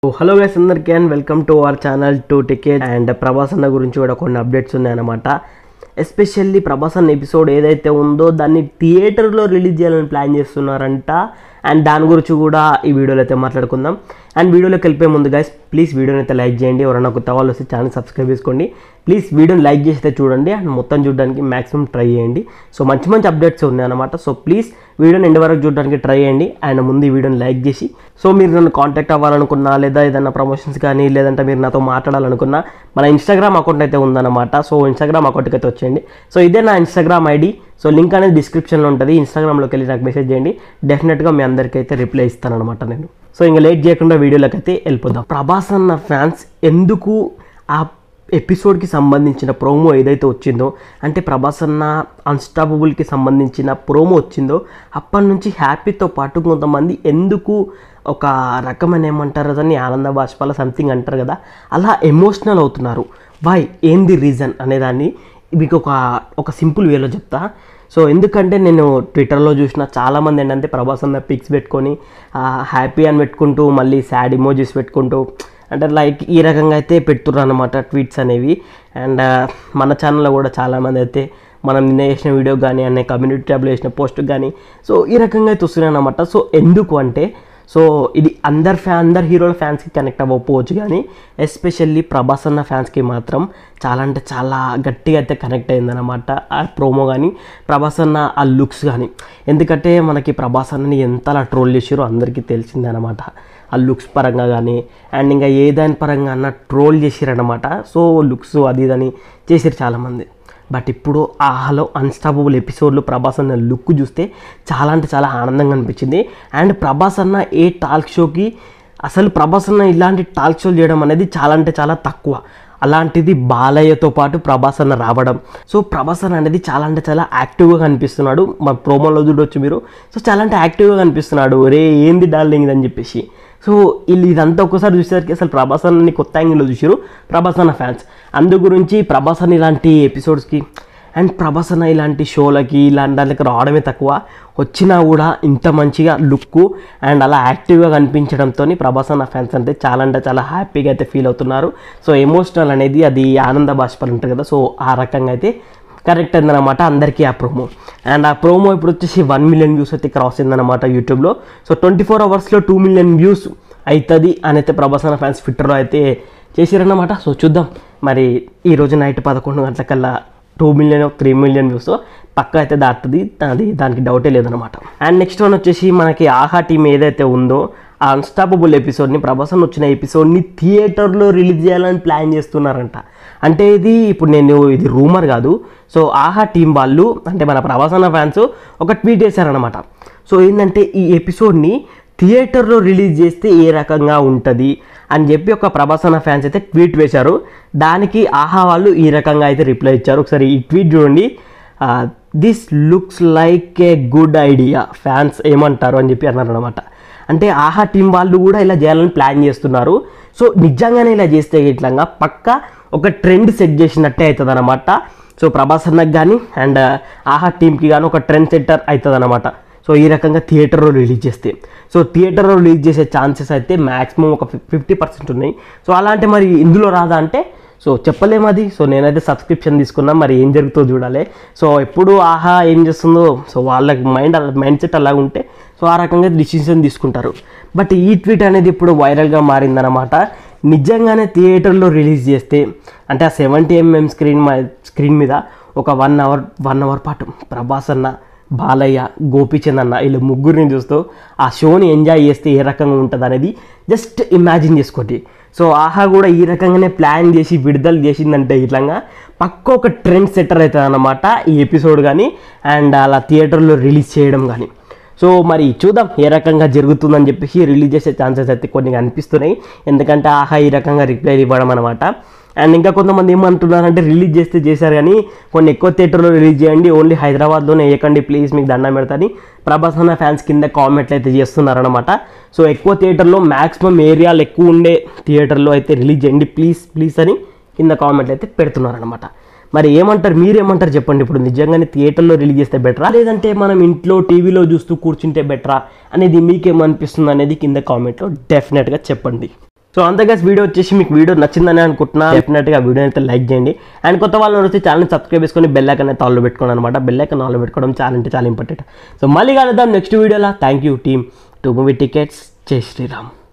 Hello guys అందరికీ and welcome to our channel to ticket and Prabhas అన్న గురించి కూడా కొన్ని అప్డేట్స్ ఉన్నాయన్నమాట. ఎస్పెషల్లీ ప్రభాస్ అన్న ఎపిసోడ్ ఏదైతే ఉందో దాన్ని థియేటర్లో రిలీజ్ చేయాలని ప్లాన్ చేస్తున్నారంట. అండ్ దాని గురించి కూడా ఈ వీడియోలో అయితే మాట్లాడుకుందాం. అండ్ వీడియోలోకి వెళ్ళిపోయే ముందు గైస్ ప్లీజ్ వీడియోని అయితే లైక్ చేయండి. ఎవరైనా కొత్త వాళ్ళు వస్తే ఛానల్ సబ్స్క్రైబ్ చేసుకోండి. ప్లీజ్ వీడియోని లైక్ చేస్తే చూడండి అండ్ మొత్తం చూడడానికి మ్యాక్సిమం ట్రై చేయండి. సో మంచి మంచి అప్డేట్స్ ఉన్నాయన్నమాట. సో ప్లీజ్ వీడియోని ఎండ్ వరకు చూడడానికి ట్రై చేయండి అండ్ ముందు ఈ వీడియోని లైక్ చేసి సో మీరు నన్ను కాంటాక్ట్ అవ్వాలనుకున్నా లేదా ఏదైనా ప్రమోషన్స్ కానీ లేదంటే మీరు నాతో మాట్లాడాలనుకున్నా మన ఇన్స్టాగ్రామ్ అకౌంట్ అయితే ఉందన్నమాట. సో ఇన్స్టాగ్రామ్ అకౌంట్కి అయితే వచ్చేయండి. సో ఇదే నా ఇన్స్టాగ్రామ్ ఐడి. సో లింక్ అనేది డిస్క్రిప్షన్లో ఉంటుంది. ఇన్స్టాగ్రామ్లోకి వెళ్ళి నాకు మెసేజ్ చేయండి. డెఫినెట్గా మీ అందరికీ అయితే రిప్లై ఇస్తానన్నమాట నేను. సో ఇంకా లేట్ చేయకుండా వీడియోలోకి అయితే వెళ్ళిపోదాం. ప్రభాస్ అన్న ఫ్యాన్స్ ఎందుకు ఆ ఎపిసోడ్కి సంబంధించిన ప్రోమో ఏదైతే వచ్చిందో అంటే ప్రభాస్ అన్న అన్స్టాపబుల్కి సంబంధించిన ప్రోమో వచ్చిందో అప్పటి నుంచి హ్యాపీతో పాటు కొంతమంది ఎందుకు ఒక రకమైన ఏమంటారు దాన్ని ఆనంద బాష్పాల సంథింగ్ అంటారు కదా, అలా ఎమోషనల్ అవుతున్నారు. వై ఏంది రీజన్ అనేదాన్ని మీకు ఒక సింపుల్ వేలో చెప్తా. సో ఎందుకంటే నేను ట్విట్టర్లో చూసిన చాలామంది ఏంటంటే ప్రభాస్ అన్న పిక్స్ పెట్టుకొని హ్యాపీ అని పెట్టుకుంటూ మళ్ళీ సాడ్ ఇమోజీస్ పెట్టుకుంటూ అంటే లైక్ ఈ రకంగా అయితే పెడుతున్నారు అన్నమాట ట్వీట్స్ అనేవి. అండ్ మన ఛానల్లో కూడా చాలామంది అయితే మనం నిన్న చేసిన వీడియో కానీ అనే కమ్యూనిటీ ట్యాబ్లో చేసిన పోస్ట్ కానీ సో ఈ రకంగా అయితే వస్తున్నాయి అన్నమాట. సో ఎందుకు అంటే సో ఇది అందరు హీరోల ఫ్యాన్స్కి కనెక్ట్ అవ్వకపోవచ్చు కానీ ఎస్పెషల్లీ ప్రభాస్ అన్న ఫ్యాన్స్కి మాత్రం చాలా అంటే చాలా గట్టిగా అయితే కనెక్ట్ అయిందనమాట ఆ ప్రోమో కానీ ప్రభాస్ అన్న ఆ లుక్స్ కానీ. ఎందుకంటే మనకి ప్రభాస్ అన్నని ఎంతలా ట్రోల్ చేసారో అందరికీ తెలిసిందే అనమాట. ఆ లుక్స్ పరంగా కానీ అండ్ ఇంకా ఏదాని పరంగా అన్న ట్రోల్ చేసిరనమాట. సో లుక్స్ అది ఇదని చేసారు చాలామంది. బట్ ఇప్పుడు ఆహాలో అన్స్టాపబుల్ ఎపిసోడ్లో ప్రభాస్ అన్న లుక్ చూస్తే చాలా అంటే చాలా ఆనందంగా అనిపించింది. అండ్ ప్రభాస్ అన్న ఏ టాక్ షోకి అసలు ప్రభాస్ అన్న ఇలాంటి టాక్ షోలు చేయడం అనేది చాలా అంటే చాలా తక్కువ. అలాంటిది బాలయ్యతో పాటు ప్రభాస్ అన్న రావడం. సో ప్రభాస్ అన్న అనేది చాలా అంటే చాలా యాక్టివ్గా కనిపిస్తున్నాడు. మా ప్రోమోలో చూడవచ్చు మీరు. సో చాలా అంటే యాక్టివ్గా కనిపిస్తున్నాడు. రే ఏంది డార్లింగ్ అని చెప్పేసి. సో వీళ్ళు ఇదంతా ఒక్కసారి చూసేసరికి అసలు ప్రభాస్ అన్నని కొత్త యాంగిల్లో చూసారు ప్రభాస్ అన్న ఫ్యాన్స్. అందు గురించి ప్రభాస్ అన్న ఇలాంటి ఎపిసోడ్స్కి అండ్ ప్రభాస్ అన్న ఇలాంటి షోలకి ఇలాంటి దానికి రావడమే తక్కువ, వచ్చినా కూడా ఇంత మంచిగా లుక్ అండ్ అలా యాక్టివ్గా కనిపించడంతో ప్రభాస్ అన్న ఫ్యాన్స్ అంటే చాలా హ్యాపీగా అయితే ఫీల్ అవుతున్నారు. సో ఎమోషనల్ అనేది అది ఆనంద బాష్పాలు ఉంటుంది కదా, సో ఆ రకంగా అయితే కరెక్ట్ అయిందనమాట అందరికీ ఆ ప్రోమో. అండ్ ఆ ప్రోమో ఇప్పుడు వచ్చేసి 1 మిలియన్ వ్యూస్ అయితే క్రాస్ అయిందనమాట యూట్యూబ్లో. సో 24 అవర్స్లో 2 మిలియన్ వ్యూస్ అవుతుంది అని అయితే ప్రభాస్ అన్న ఫ్యాన్స్ ట్విట్టర్లో అయితే చేసారన్నమాట. సో చూద్దాం మరి ఈరోజు నైట్ 11 గంటలకల్లా 2 మిలియన్ 3 మిలియన్ వ్యూస్ పక్క అయితే దాటుతుంది, దానికి డౌటే లేదనమాట. అండ్ నెక్స్ట్ వన్ వచ్చేసి మనకి ఆహా టీం ఏదైతే ఉందో ఆ అన్స్టాపబుల్ ఎపిసోడ్ని ప్రభాస్ అన్న వచ్చిన ఎపిసోడ్ని థియేటర్లో రిలీజ్ చేయాలని ప్లాన్ చేస్తున్నారంట. అంటే ఇది రూమర్ కాదు. సో ఆహా టీం వాళ్ళు అంటే మన ప్రభాస్ అన్న ఫ్యాన్స్ ఒక ట్వీట్ చేశారనమాట. సో ఏంటంటే ఈ ఎపిసోడ్ని థియేటర్లో రిలీజ్ చేస్తే ఏ రకంగా ఉంటుంది అని చెప్పి ఒక ప్రభాస్ అన్న ఫ్యాన్స్ అయితే ట్వీట్ వేశారు. దానికి ఆహా వాళ్ళు ఈ రకంగా అయితే రిప్లై ఇచ్చారు. ఒకసారి ఈ ట్వీట్ చూడండి. This looks like a good idea, fans ఏమంటారు అని చెప్పి అన్నారు అనమాట. అంటే ఆహా టీం వాళ్ళు కూడా ఇలా చేయాలని ప్లాన్ చేస్తున్నారు. సో నిజంగానే ఇలా చేస్తే ఇట్లా పక్క ఒక ట్రెండ్ సెట్ చేసినట్టే అవుతుంది అనమాట. సో ప్రభాస్ అన్నకు కానీ అండ్ ఆహా టీంకి కానీ ఒక ట్రెండ్ సెట్టర్ అవుతుంది అనమాట. సో ఈ రకంగా థియేటర్లో రిలీజ్ చేస్తే సో థియేటర్లో రిలీజ్ చేసే ఛాన్సెస్ అయితే మ్యాక్సిమం ఒక 50% ఉన్నాయి. సో అలాంటి మరి ఇందులో రాదా అంటే సో చెప్పలేము అది. సో నేనైతే సబ్స్క్రిప్షన్ తీసుకున్నా, మరి ఏం జరుగుతుందో చూడాలి. సో ఎప్పుడు ఆహా ఏం చేస్తుందో సో వాళ్ళకి మైండ్ సెట్ అలాగ ఉంటే సో ఆ రకంగా డిసిషన్ తీసుకుంటారు. బట్ ఈ ట్వీట్ అనేది ఇప్పుడు వైరల్గా మారిందనమాట. నిజంగానే థియేటర్లో రిలీజ్ చేస్తే అంటే ఆ 70mm స్క్రీన్ మీద ఒక 1 అవర్ పాటు ప్రభాస్ అన్న, బాలయ్య, గోపీచంద్ అన్న వీళ్ళు ముగ్గురిని చూస్తూ ఆ షోని ఎంజాయ్ చేస్తే ఏ రకంగా ఉంటుంది అనేది జస్ట్ ఇమాజిన్ చేసుకోండి. సో ఆహా కూడా ఈ రకంగానే ప్లాన్ చేసి విడుదల చేసిందంటే ఇట్లా పక్క ఒక ట్రెండ్ సెట్టర్ అవుతుంది అన్నమాట ఈ ఎపిసోడ్ కానీ అండ్ అలా థియేటర్లో రిలీజ్ చేయడం కానీ. సో మరి చూద్దాం ఏ రకంగా జరుగుతుందని చెప్పేసి రిలీజ్ చేసే ఛాన్సెస్ అయితే కొన్ని కనిపిస్తున్నాయి. ఎందుకంటే ఆహా ఈ రకంగా రిప్లై ఇవ్వడం అనమాట. అండ్ ఇంకా కొంతమంది ఏమంటున్నారంటే రిలీజ్ చేస్తే చేశారు కానీ కొన్ని ఎక్కువ థియేటర్లో రిలీజ్ చేయండి, ఓన్లీ హైదరాబాద్లోనే వేయకండి ప్లీజ్, మీకు దండం పెడతాని ప్రభాస్ అన్న ఫ్యాన్స్ కింద కామెంట్లు అయితే చేస్తున్నారనమాట. సో ఎక్కువ థియేటర్లో మ్యాక్సిమం ఏరియాలు ఎక్కువ ఉండే థియేటర్లో అయితే రిలీజ్ చేయండి ప్లీజ్ అని కింద కామెంట్లు అయితే పెడుతున్నారనమాట. మరి ఏమంటారు, మీరేమంటారు చెప్పండి. ఇప్పుడు నిజంగానే థియేటర్లో రిలీజ్ చేస్తే బెటరా లేదంటే మనం ఇంట్లో టీవీలో చూస్తూ కూర్చుంటే బెటరా అనేది మీకేమనిపిస్తుంది అనేది కింద కామెంట్లో డెఫినెట్గా చెప్పండి. సో అంతే గైస్, వీడియో వచ్చేసి మీకు వీడియో నచ్చిందని అనుకుంటున్నా. డెఫినెట్గా వీడియో అయితే లైక్ చేయండి. అండ్ కొత్త వాళ్ళు వచ్చి ఛానల్ సబ్స్క్రైబ్ చేసుకొని బెల్ ఐకాన్ అయితే ఆల్లో పెట్టుకోండి అనమాట. బెల్ ఐకాన్ ఆల్లో పెట్టుకోవడం చాలా అంటే చాలా ఇంపార్టెంట్. సో మళ్ళీ కలుద్దాం నెక్స్ట్ వీడియోలో. Thank you team 2 movie tickets. జై శ్రీరామ్.